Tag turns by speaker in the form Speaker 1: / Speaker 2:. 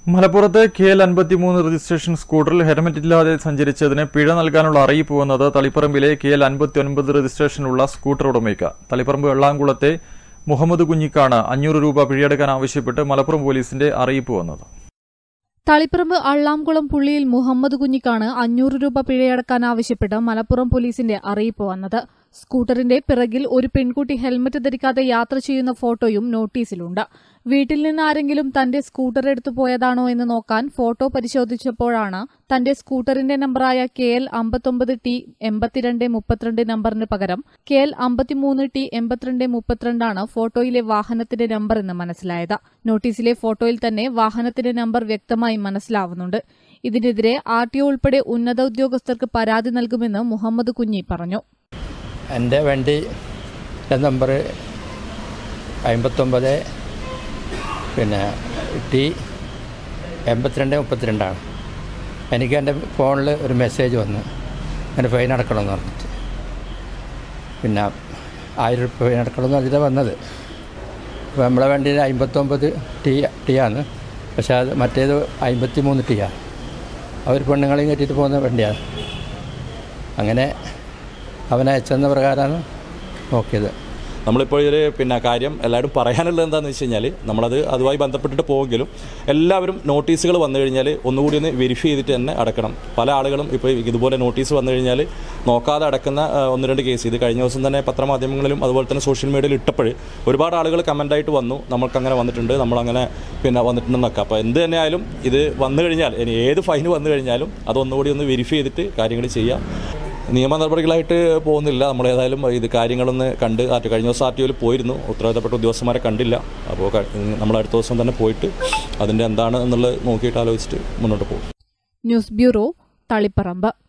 Speaker 1: മലപ്പുറത്ത് KL53 registration സ്കൂട്ടറിൽ helmet ഇല്ലാതെ സഞ്ചരിച്ചതിന് പിഴ നൽകാനുള്ള അറിയിപ്പ് വന്നത് തളിപ്പറമ്പിലെ KL59 രജിസ്ട്രേഷനുള്ള സ്കൂട്ടർ ഉടമയ്ക്ക്. തളിപ്പറമ്പ് വെള്ളാംകുളത്തെ മുഹമ്മദ് കുഞ്ഞിക്കാണ് 500 രൂപ പിഴയെടുക്കാൻ ആവശ്യപ്പെട്ട് മലപ്പുറം പോലീസിന്റെ അറിയിപ്പ് വന്നത്.
Speaker 2: തളിപ്പറമ്പ് അള്ളാംകുളം പുള്ളിയിൽ മുഹമ്മദ് കുഞ്ഞിക്കാണ് 500 രൂപ പിഴയടക്കാൻ ആവശ്യപ്പെട്ട് മലപ്പുറം പോലീസിന്റെ അറിയിപ്പ് വന്നത്. സ്കൂട്ടറിന്റെ പിറകിൽ ഒരു പെൺകുട്ടി ഹെൽമറ്റ് ധരിക്കാതെ യാത്ര ചെയ്യുന്ന ഫോട്ടോയും നോട്ടീസിലുണ്ട്. വീട്ടിൽ നിന്ന് ആരെങ്കിലും തന്റെ സ്കൂട്ടർ എടുത്തു പോയതാണോ എന്ന് നോക്കാൻ ഫോട്ടോ പരിശോധിച്ചപ്പോഴാണ് തന്റെ സ്കൂട്ടറിന്റെ നമ്പറായ KL59T 8232 നമ്പറിന് പകരം KL53T 8232 ഫോട്ടോയിലെ വാഹനത്തിന്റെ നമ്പർ എന്ന് മനസ്സിലായത്. നോട്ടീസിലെ ഫോട്ടോയിൽ തന്നെ വാഹനത്തിന്റെ നമ്പർ വ്യക്തമായി മനസ്സിലാവുന്നുണ്ട്. ഇതിനെതിരെ RTO ഉൾപ്പെടെ ഉന്നത ഉദ്യോഗസ്ഥർക്ക് പരാതി നൽകുമെന്ന് മുഹമ്മദ് കുഞ്ഞി പറഞ്ഞു.
Speaker 3: എൻ്റെ വണ്ടി നമ്പർ 59 T 8232 എനിക്ക് എൻ്റെ ഫോണിൽ ഒരു മെസ്സേജ് വന്നു, എൻ്റെ ഫൈൻ അടക്കണമെന്ന് പറഞ്ഞിട്ട്. 1000 രൂപ ഫൈൻ അടക്കണമെന്ന് പറഞ്ഞിട്ട് വന്നത്. അപ്പോൾ നമ്മളെ വണ്ടി 59 T ആണ്, പക്ഷേ അത് മറ്റേത് 53 T ആണ്. അവർ പെണ്ണുങ്ങളെയും കയറ്റിയിട്ട് പോകുന്ന വണ്ടിയാണ്. അങ്ങനെ അവനയച്ചെന്ന പ്രകാരമാണ് നോക്കിയത്.
Speaker 4: നമ്മളിപ്പോൾ ഒരു കാര്യം എല്ലാവരും പറയാനുള്ളത് എന്താണെന്ന് വെച്ച് കഴിഞ്ഞാൽ, നമ്മളത് അതുമായി ബന്ധപ്പെട്ടിട്ട് പോകുമെങ്കിലും എല്ലാവരും നോട്ടീസുകൾ വന്നു കഴിഞ്ഞാൽ ഒന്നുകൂടി ഒന്ന് വെരിഫൈ ചെയ്തിട്ട് തന്നെ അടക്കണം. പല ആളുകളും ഇപ്പോൾ ഇതുപോലെ നോട്ടീസ് വന്നു കഴിഞ്ഞാൽ നോക്കാതെ അടക്കുന്ന 1-2 കേസ് ഇത് കഴിഞ്ഞ ദിവസം തന്നെ പത്രമാധ്യമങ്ങളിലും അതുപോലെ തന്നെ സോഷ്യൽ മീഡിയയിൽ ഇട്ടപ്പോൾ ഒരുപാട് ആളുകൾ കമൻ്റായിട്ട് വന്നു, നമ്മൾക്കങ്ങനെ വന്നിട്ടുണ്ട്, നമ്മളങ്ങനെ വന്നിട്ടുണ്ടെന്നൊക്കെ. അപ്പോൾ എന്ത് തന്നെയായാലും ഇത് വന്നു കഴിഞ്ഞാൽ ഇനി ഏത് ഫൈന് വന്നു കഴിഞ്ഞാലും അതൊന്നുകൂടി ഒന്ന് വെരിഫൈ ചെയ്തിട്ട് കാര്യങ്ങൾ ചെയ്യാം. നിയമ നടപടികളായിട്ട് പോകുന്നില്ല. നമ്മളേതായാലും ഇത് കാര്യങ്ങളൊന്ന് കണ്ട് കഴിഞ്ഞ ദിവസം RTOയിൽ പോയിരുന്നു, ഉത്തരവാദിത്തപ്പെട്ട ഉദ്യോഗസ്ഥന്മാരെ കണ്ടില്ല. അപ്പോൾ നമ്മൾ അടുത്ത ദിവസം തന്നെ പോയിട്ട് അതിൻ്റെ എന്താണ് എന്നുള്ളത് നോക്കിയിട്ട് ആലോചിച്ചിട്ട് മുന്നോട്ട് പോകും.
Speaker 2: News bureau, Taliparamba.